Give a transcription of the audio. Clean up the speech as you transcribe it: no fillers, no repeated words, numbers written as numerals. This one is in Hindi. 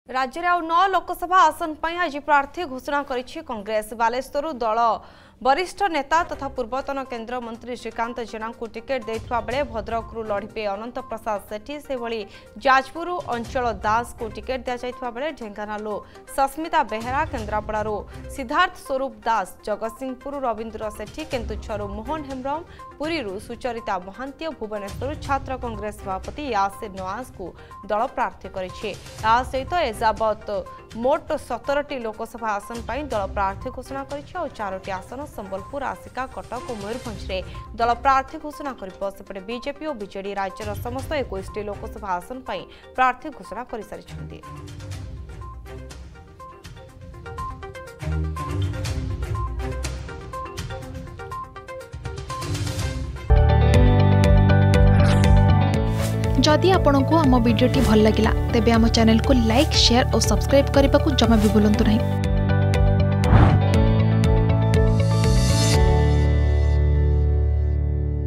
राज्य में 9 लोकसभा आसन पर आज प्रार्थी घोषणा करिछि कांग्रेस। बालेश्वर दल वरिष्ठ नेता तथा पूर्वतन केंद्र मंत्री श्रीकांत जेना को टिकेट देथिबा बेले भद्रकरू लढिबे अनंत प्रसाद सेठी से भली जाजपुर अंचल दास को टिकेट दिया जाइथिबा बेले ढेंकानालू सस्मिता बेहेरा, केन्द्रापड़ारू सिद्धार्थ स्वरूप दास, जगतसिंहपुर रविंद्र सेठी, केन्दुझर मोहन हेम्ब्रम, पुरीरू सुचरिता महांती, भुवनेश्वर छात्र कांग्रेस सभापति यासिर नवाज को दल प्रार्थी करिछि। या सहित एजावत मोट 17टी लोकसभा आसन पर दल प्रार्थी घोषणा करिछि और 4टी आसन संबलपुर, आसिका, कटक और मयूरभंज रे दल प्रार्थी घोषणा करिबो। सेपटे बीजेपी और बीजेडी राज्यर समस्त 21टी लोकसभा आसन पर प्रार्थी घोषणा कर सारिछन्ति। जदि आपंक आम भिडी भल लगा तेब आम चैनल को लाइक, शेयर और सब्सक्राइब करने को जमा भी भूलु नहीं।